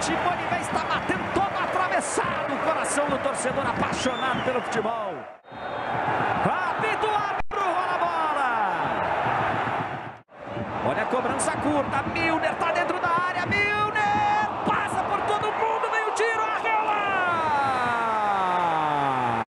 Timone Vez está batendo todo atravessado o coração do torcedor apaixonado pelo futebol. Apito árbitro, rola a bola. Olha a cobrança curta, Milner tá